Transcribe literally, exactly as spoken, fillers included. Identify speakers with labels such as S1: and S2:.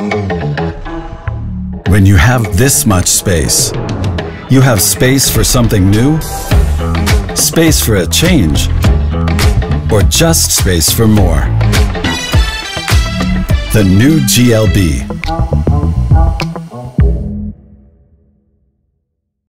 S1: When you have this much space, you have space for something new, space for a change, or just space for more. The new G L B.